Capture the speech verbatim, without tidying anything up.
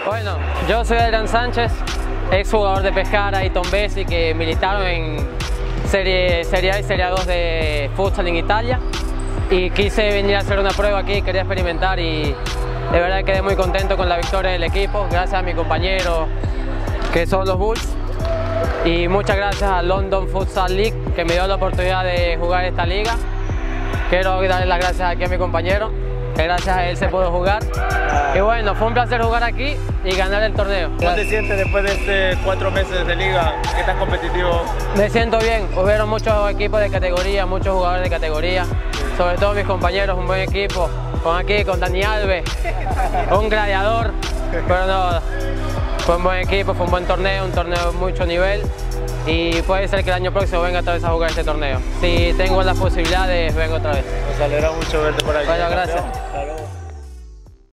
Bueno, yo soy Adrián Sánchez, ex jugador de Pescara y Tombesi que militaron en Serie, serie A y Serie dos de futsal en Italia, y quise venir a hacer una prueba aquí, quería experimentar y de verdad quedé muy contento con la victoria del equipo, gracias a mi compañero que son los Bulls, y muchas gracias a London Futsal League que me dio la oportunidad de jugar esta liga. Quiero darle las gracias aquí a mi compañero, que gracias a él se pudo jugar. Y bueno, fue un placer jugar aquí y ganar el torneo. ¿Cómo te sientes después de este cuatro meses de liga? ¿Qué tan competitivo? Me siento bien, hubieron muchos equipos de categoría, muchos jugadores de categoría, sobre todo mis compañeros, un buen equipo, con aquí, con Dani Alves, un gladiador, pero no, fue un buen equipo, fue un buen torneo, un torneo de mucho nivel, y puede ser que el año próximo venga otra vez a jugar este torneo. Si tengo las posibilidades, vengo otra vez. Nos alegra mucho verte por aquí. Bueno, gracias.